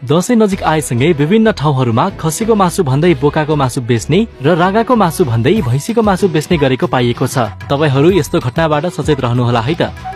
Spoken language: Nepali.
दशैं नजिक आएसँगै विभिन्न ठाउँहरूमा खसीको मासु भन्दै बोकाको मासु बेच्ने र रागाको मासु भन्दै भैँसीको मासु बेच्ने गरेको पाइएको छ। तपाईहरू यस्तो घटनाबाट सचेत रहनुहोला है त।